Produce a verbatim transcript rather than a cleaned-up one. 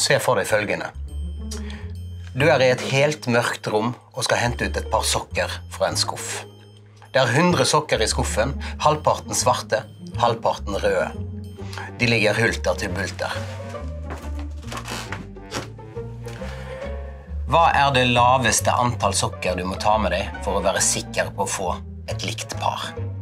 Se for deg følgende. Du er i et helt mørkt rom og skal hente ut et par sokker fra en skuff. Det er hundre sokker i skuffen, halvparten svarte, halvparten røde. De ligger hulter til bulter. Hva er det laveste antall sokker du må ta med deg for å være sikker på å få et likt par?